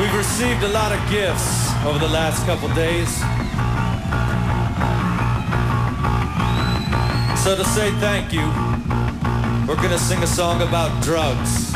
We've received a lot of gifts over the last couple days. So to say thank you, we're gonna sing a song about drugs.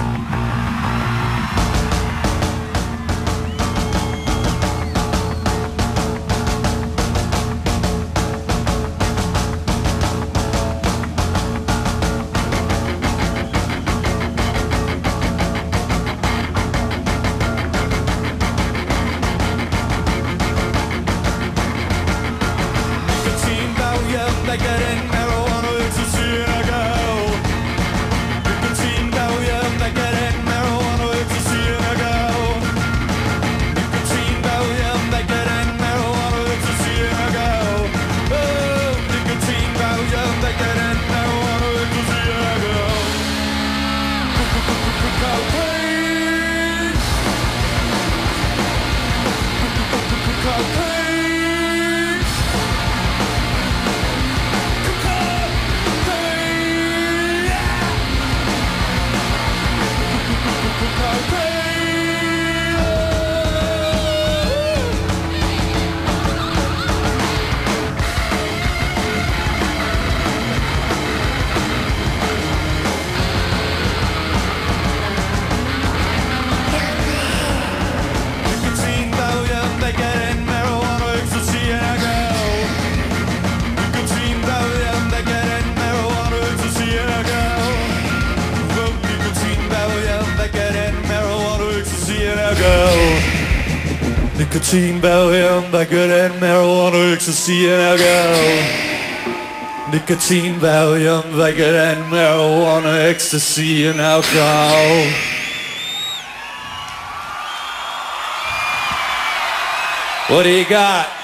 Getting marijuana, ecstasy, and I go. Nicotine, Valium, they getting marijuana, ecstasy, and I go. Nicotine, Valium, they getting marijuana, ecstasy, and I go. Oh, nicotine, Valium, they getting marijuana, ecstasy, and I go. Cocaine. Cocaine. Nicotine, Valium, they getting marijuana, ecstasy, and I go. Nicotine, Valium, they getting marijuana, ecstasy, and alcohol. What do you got?